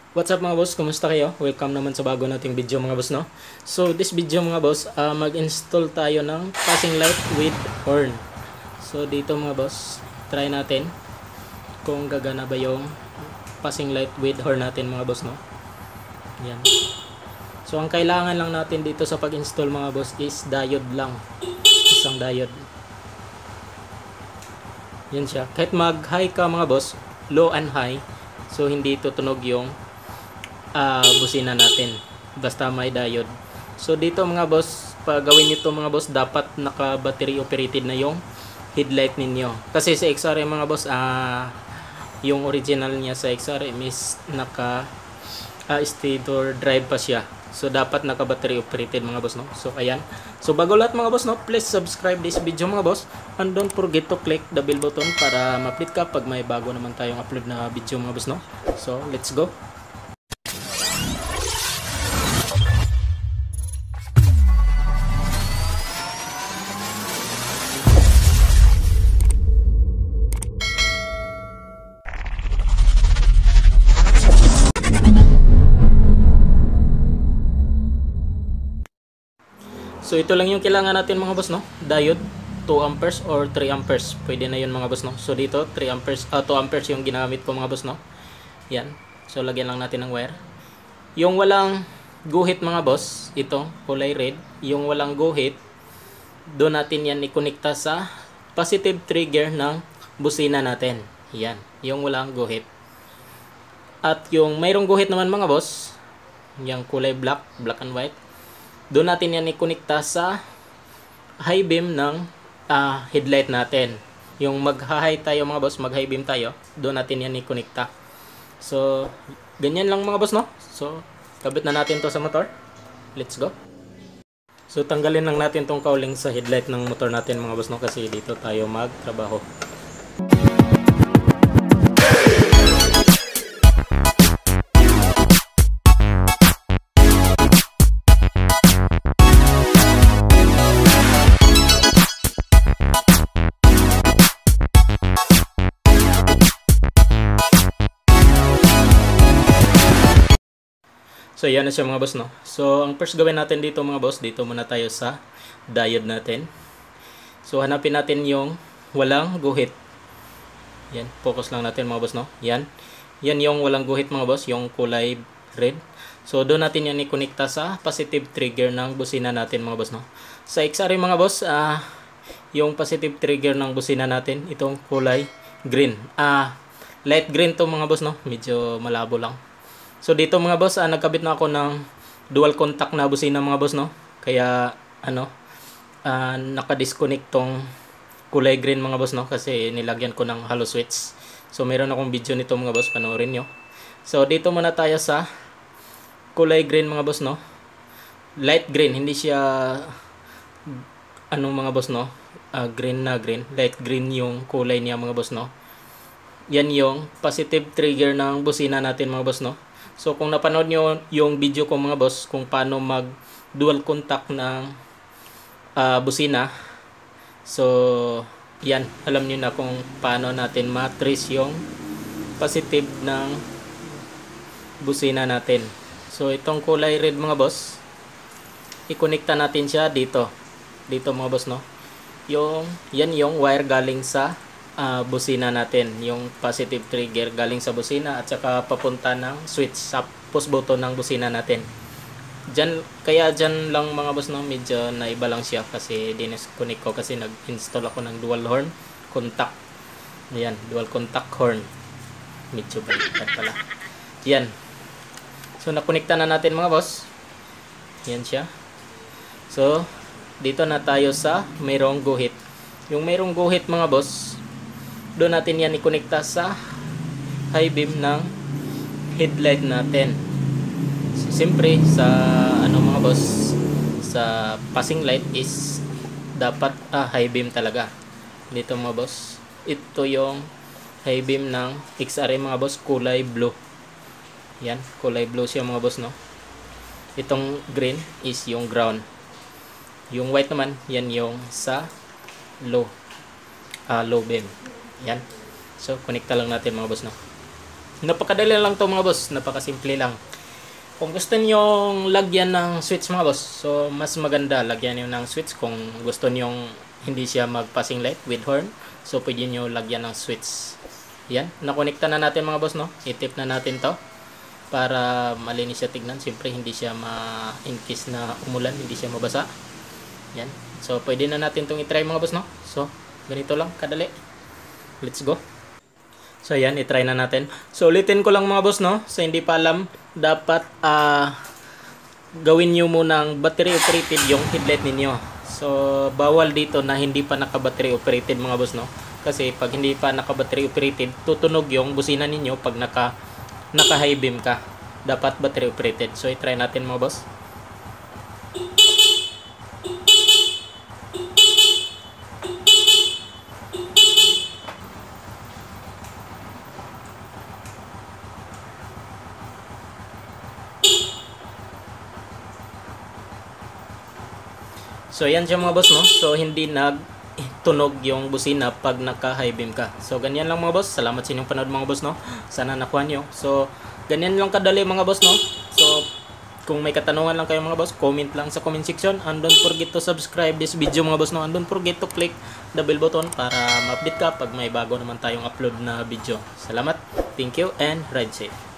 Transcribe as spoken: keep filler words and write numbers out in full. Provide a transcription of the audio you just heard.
What's up mga boss? Kumusta kayo? Welcome naman sa bago nating video mga boss, no? So this video mga boss, uh, mag-install tayo ng passing light with horn. So dito mga boss, try natin kung gagana ba yung passing light with horn natin mga boss, no? Yan. So ang kailangan lang natin dito sa pag-install mga boss is diode lang. Isang diode. Yan siya. Kahit mag-high ka mga boss, low and high, so hindi tutunog yung uh, busina natin basta may diode. So dito mga boss, pag gawin nito mga boss, dapat naka battery operated na yung headlight ninyo, kasi sa X R M mga boss, uh, yung original niya sa X R M is naka uh, stator drive pa siya. So dapat naka battery operated mga boss, no? So ayan. So bago lahat mga boss, no, please subscribe this video mga boss, and don't forget to click the bell button para ma-update ka pag may bago naman tayong upload na video mga boss, no? So let's go. So ito lang yung kailangan natin mga boss, no? Diode two amperes or three amperes. Pwede na yun mga boss, no? So dito three amperes, uh, two amperes yung ginamit ko mga boss, no? Yan. So lagyan lang natin ng wire. Yung walang guhit mga boss, ito kulay red, yung walang guhit, doon natin yan ikonekta sa positive trigger ng busina natin. Yan, yung walang guhit. At yung mayroong guhit naman mga boss, yung kulay black, black and white, doon natin yan ikonekta sa high beam ng uh, headlight natin. Yung mag-high tayo mga boss, mag-high beam tayo, doon natin yan ikonekta. So, ganyan lang mga boss, no? So, kabit na natin to sa motor. Let's go. So, tanggalin lang natin tong cowling sa headlight ng motor natin mga boss, no? Kasi dito tayo magtrabaho. So yan na siya mga boss, no? So ang first gawin natin dito mga boss, dito muna tayo sa diode natin. So hanapin natin yung walang guhit. Yan, focus lang natin mga boss, no? Yan. Yan yung walang guhit mga boss, yung kulay red. So doon natin yan i-connecta sa positive trigger ng busina natin mga boss, no? Sa X R M mga boss, ah uh, yung positive trigger ng busina natin, itong kulay green. Ah, uh, light green to mga boss, no? Medyo malabo lang. So dito mga boss, uh, nagkabit na ako ng dual contact na busina mga boss, no? Kaya ano, uh, naka-disconnect tong kulay green mga boss, no? Kasi nilagyan ko ng hollow switch. So meron akong video nito mga boss, panoorin nyo. So dito muna tayo sa kulay green mga boss, no? Light green, hindi siya anong mga boss, no? Uh, green na green, light green yung kulay niya mga boss, no? Yan yung positive trigger ng busina natin mga boss, no? So kung napanood nyo yung video ko mga boss, kung paano mag dual contact ng uh, busina, so yan, alam nyo na kung paano natin matrace yung positive ng busina natin. So itong kulay red mga boss, i-connecta natin siya dito, dito mga boss, no? Yung, yan yung wire galing sa Uh, busina natin, yung positive trigger galing sa busina at saka papunta ng switch sa push button ng busina natin. Diyan, kaya dyan lang mga boss, no, medyo naiba lang siya kasi dinisconnect ko kasi nag-install ako ng dual horn contact. Ayan, dual contact horn. Medyo baliktad pala. Yan. So nakonekta na natin mga boss. Yan siya. So dito na tayo sa mayroong guhit. Yung mayroong guhit mga boss, doon natin yan i-connecta sa high beam ng headlight natin. So, siyempre sa ano mga boss, sa passing light is dapat ah, high beam talaga. Dito mga boss, ito yung high beam ng X R M mga boss, kulay blue. Yan, kulay blue siya mga boss, no? Itong green is yung ground. Yung white naman, yan yung sa low uh, low beam. Yan. So, connecta lang natin mga boss, no? Napakadali lang to mga boss, napakasimple lang. Kung gusto niyo lagyan ng switch mga boss, so mas maganda lagyan niyo ng switch. Kung gusto niyo hindi siya mag-passing light with horn, so pwede niyo lagyan ng switch. Yan, nakonekta na natin mga boss, no? I-tip na natin to para malinis siya tignan. Siyempre hindi siya ma in case na umulan, hindi siya mabasa. Yan. So pwede na natin tong i-try mga boss, no? So ganito lang kadali. Let's go. So yan, i-try na natin. So ulitin ko lang mga boss, no? Sa hindi pa alam, dapat uh, gawin nyo munang battery operated yung headlight ninyo. So bawal dito na hindi pa naka battery operated mga boss, no? Kasi pag hindi pa naka battery operated, tutunog yung busina ninyo pag naka naka high beam ka. Dapat battery operated. So i-try natin mga boss. So yan siya mga boss, no? So hindi nagtunog yung busina pag naka high beam ka. So ganyan lang mga boss. Salamat sa inyong panood mga boss, no? Sana nakuha nyo. So ganyan lang kadali mga boss, no? So kung may katanungan lang kayo mga boss, comment lang sa comment section. And don't forget to subscribe this video mga boss, no? And don't forget to click the bell button para ma-update ka pag may bago naman tayong upload na video. Salamat. Thank you and ride safe.